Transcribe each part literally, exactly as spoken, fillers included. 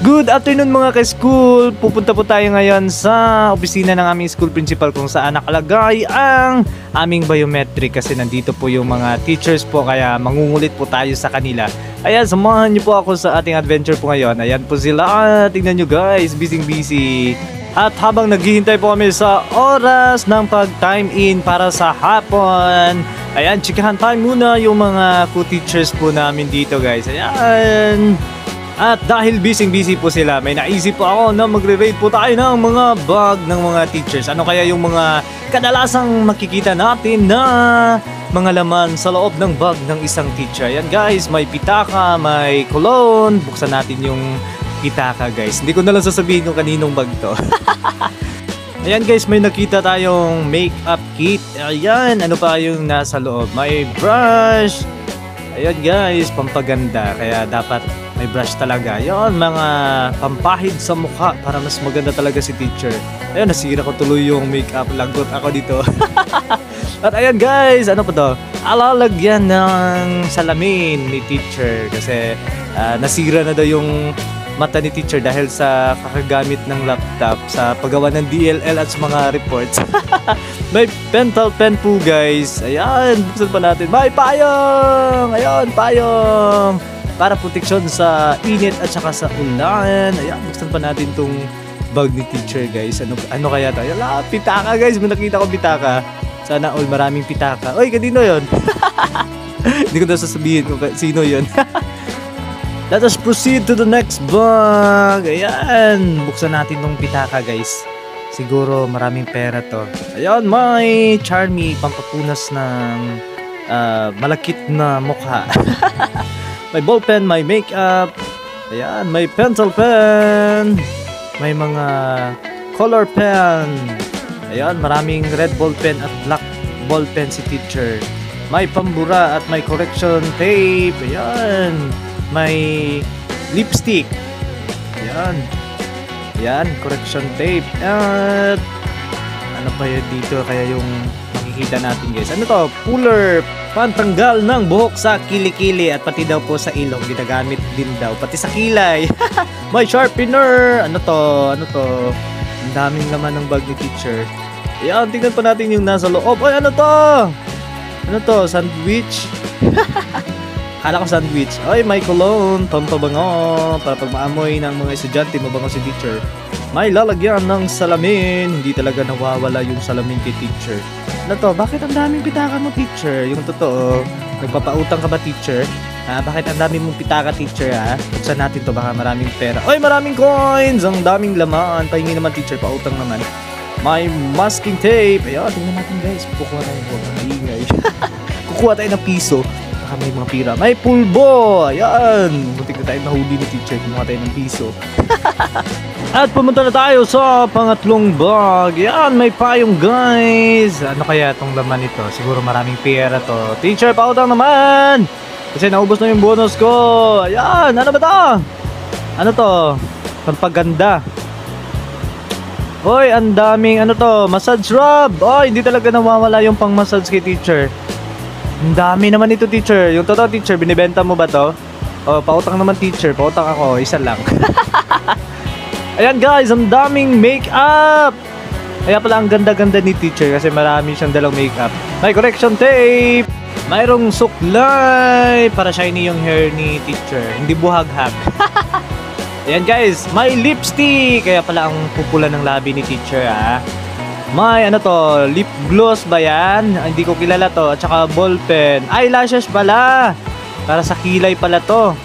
Good afternoon mga ka-school! Pupunta po tayo ngayon sa opisina ng aming school principal kung saan nakalagay ang aming biometric kasi nandito po yung mga teachers po kaya mangungulit po tayo sa kanila. Ayan, samahan niyo po ako sa ating adventure po ngayon. Ayan po sila. Ah, tingnan nyo guys, busy busy. At habang naghihintay po kami sa oras ng pag-time in para sa hapon, ayan, chikahan time muna yung mga co-teachers po namin dito guys. Ayan. At dahil busy-busy po sila, may naisip po ako na magre-rate po tayo ng mga bag ng mga teachers. Ano kaya yung mga kadalasang makikita natin na mga laman sa loob ng bag ng isang teacher? Yan guys, may pitaka, may cologne. Buksan natin yung pitaka guys. Hindi ko na lang sasabihin kung kaninong bag to. Ayan guys, may nakita tayong makeup kit. Ayan, ano pa yung nasa loob? May brush. Ayan guys, pampaganda. Kaya dapat may brush talaga. Ayan, mga pampahid sa mukha para mas maganda talaga si teacher. Ayan, nasira ko tuloy yung makeup. Lagot ako dito. At ayan guys, ano pa to? Alalagyan ng salamin ni teacher. Kasi uh, nasira na daw yung mata ni teacher dahil sa kakagamit ng laptop sa paggawa ng D L L at sa mga reports. May pentel pen po guys. Ayan, buksan pa natin. May payong! Ayan, payong! Para proteksyon sa init at saka sa ulan. Ayan, buksan pa natin tong bag ni teacher guys. Ano, ano kaya tayo? Ala, pitaka guys. May nakita ko pitaka. Sana all maraming pitaka. Oy, kanino yun? Hindi ko na sasabihin kung sino yun. Let us proceed to the next bag. Ayan, buksan natin tong pitaka guys. Siguro maraming pera to. Ayan, may Charmy, pampapunas ng uh, malakit na mukha. May ballpen, may makeup. Ayan, may pencil pen. May mga color pen. Ayan, maraming red ballpen at black ballpen si teacher. May pambura at may correction tape. Ayan, may lipstick. Ayan. Ayan, correction tape. At ano pa yun dito? Kaya yung makikita natin guys. Ano to? Puller. Pantanggal ng buhok sa kilikili at pati daw po sa ilong. Ginagamit din daw. Pati sa kilay. May sharpener. Ano to? Ano to? Ang daming laman ng bag ni teacher. Ayan, tingnan pa natin yung nasa loob. Ay, ano to? Ano to? Sandwich? Kala ko sandwich. Ay, may cologne. Pampabango. Para pag maamoy ng mga estudyante, mabango si teacher. May lalagyan ng salamin. Hindi talaga nawawala yung salamin kay teacher. Ano to? Bakit ang daming pitaka mo, teacher? Yung totoo, nagpapautang ka ba, teacher? Ha? Bakit ang daming mong pitaka, teacher, ha? Buksan natin to, baka maraming pera. Ay, maraming coins! Ang daming laman. Pahingi naman, teacher. Pautang naman. May masking tape. Ayan, tingnan natin, guys. Kukuha tayo. Huwag ang ingay. Kukuha tayo ng piso. Baka may mga pira. May pulbo. Ayan. Muntik na tayo nahuli ni teacher. Kumuha tayo ng piso. At pumunta na tayo sa pangatlong bag. Yan, may payong guys. Ano kaya itong laman nito? Siguro maraming pera to. Teacher, pautang naman! Kasi naubos na yung bonus ko. Ayan, ano ba to? Ano to? Pampaganda. Hoy, ang daming ano to? Massage rub. Oy, hindi talaga nawawala yung pang massage kay teacher. Ang dami naman ito, teacher. Yung totoo, teacher, binibenta mo ba to? O, pautang naman, teacher. Pautang ako, isa lang. Ayan guys, ang daming makeup. Kaya pala ang ganda-ganda ni teacher kasi marami siyang dalang makeup. May correction tape. Mayroong suklay para shiny yung hair ni teacher. Hindi buhag-hag. Ayan guys, may lipstick. Kaya pala ang pupula ng labi ni teacher, ha. May ano to, lip gloss ba yan? Hindi ko kilala to. At saka ballpen. Eyelashes pala. Para sa kilay pala to.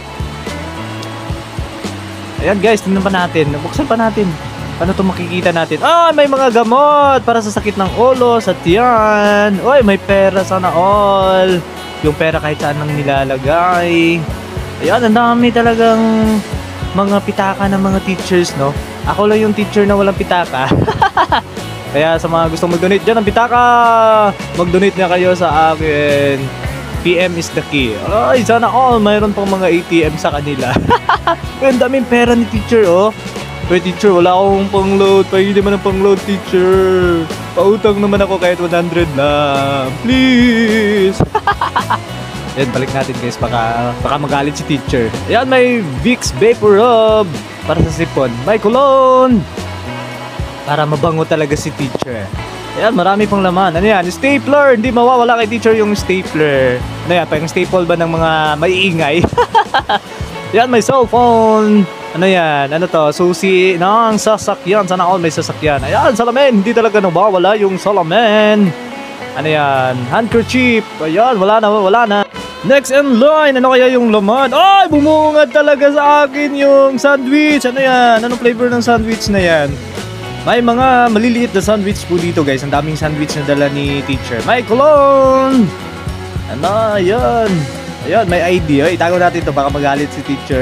Ayan guys, tingnan pa natin. Buksan pa natin. Paano ito makikita natin? Ah, may mga gamot para sa sakit ng ulo, sa tiyan. Uy, may pera sana all. Yung pera kahit saan nang nilalagay. Ayan, ang dami talagang mga pitaka ng mga teachers, no? Ako lang yung teacher na walang pitaka. Kaya sa mga gustong mag-donate dyan ng pitaka, mag-donate na kayo sa akin. P M is the key. Ay, sana all mayroon pang mga A T M sa kanila. Ang daming pera ni teacher, oh. Pero teacher, wala akong pang-load. Pahingi naman ng pang-load, teacher. Pautang naman ako kahit one hundred lang. Please. Yan, balik natin guys. Baka, baka magalit si teacher. Ayan, may Vicks Vapor Rub. para sa sipon. May cologne para mabango talaga si teacher. Ayan, marami pang laman. Ano yan? Stapler. Hindi mawawala kay teacher yung stapler. Ano yan? Pang staple ba ng mga maiingay? Yan, may cellphone. Ano yan? Ano to? Susi ng sasakyan. Sana all may sasakyan. Ayan, salamin. Hindi talaga nawawala yung salamin. Ano yan? Handkerchief. Ayan, wala na, wala na. Next in line. Ano kaya yung laman? Ay, bumungad talaga sa akin yung sandwich. Ano yan? Anong flavor ng sandwich na yan? May mga maliliit na sandwich po dito guys. Ang daming sandwich na dala ni teacher. May cologne. Ano, ayan. Ayan, may I D. Ay, itago natin ito. Baka magalit si teacher.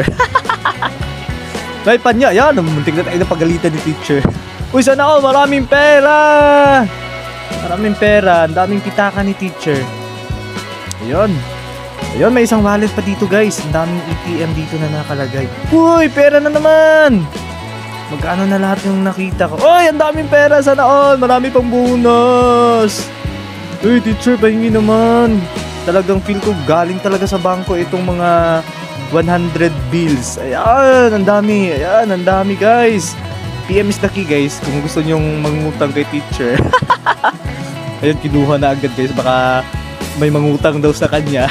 May panya. Ayan, muntik na tayo na pagalitan ni teacher. Uy, sana all. Maraming pera. Maraming pera. Ang daming pitaka ni teacher. Ayan. Ayan, may isang wallet pa dito guys. Ang daming A T M dito na nakalagay. Uy, pera na naman. Magkano na lahat yung nakita ko? Oy, ang daming pera. Sana all. Marami pang bonus. Uy, teacher, pahingi naman. Talagang feel ko galing talaga sa bangko itong mga one hundred bills. Ayan, ang dami. Ayan, ang dami guys. P M is the key guys. Kung gusto nyong mangutang kay teacher. Ayan, kinuha na agad guys. Baka may mangutang daw sa kanya.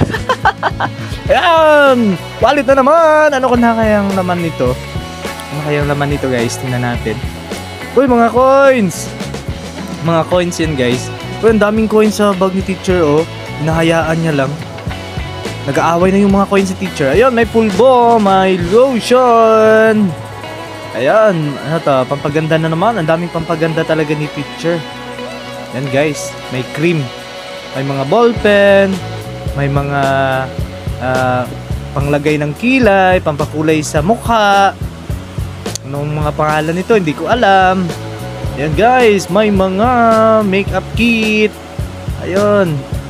Ayan, wallet na naman. Ano ko na kayang laman nito? Ano kayang laman nito guys? Tingnan natin. Uy, mga coins. Mga coins yan guys. Uy, ang daming coins sa bag ni teacher oh. Hinahayaan niya lang. Nag-aaway na yung mga coins si teacher. Ayun, may pulbo, may lotion. Ayan, ano to? Pampaganda na naman. Ang daming pampaganda talaga ni teacher. Yan guys, may cream. May mga ballpen. May mga uh, panglagay ng kilay, pampakulay sa mukha. Anong mga pangalan nito? Hindi ko alam. Ayan guys, may mga makeup kit. Ayun.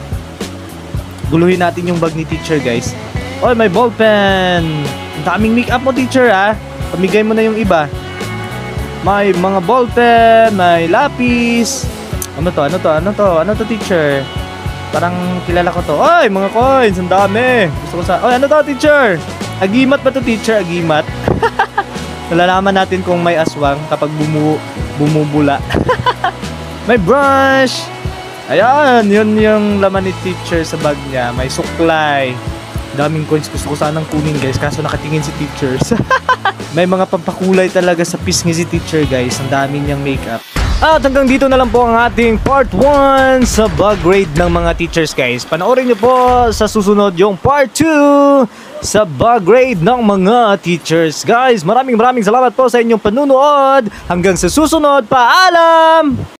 Guluhin natin yung bag ni teacher guys. Oy, may ballpen. Ang daming makeup mo teacher ha. Pamigay mo na yung iba. May mga ballpen, may lapis. Ano to? Ano to? Ano to? Ano to teacher? Parang kilala ko to. Oy, mga coins. Ang dami. Gusto ko sa... Oy, ano to teacher? Agimat ba to teacher? Agimat? Nalalaman natin kung may aswang kapag bumu bumubula. May brush. Ayan, yun yung laman ni teacher sa bag niya. May suklay. Daming coins. Gusto ko sanang kunin guys. Kaso nakatingin si teacher. May mga pampakulay talaga sa pisngi si teacher guys. Ang dami niyang makeup. At hanggang dito na lang po ang ating part one sa bag grade ng mga teachers guys. Panoorin niyo po sa susunod yung part two sa bag grade ng mga teachers. Guys, maraming maraming salamat po sa inyong panunood. Hanggang sa susunod, paalam!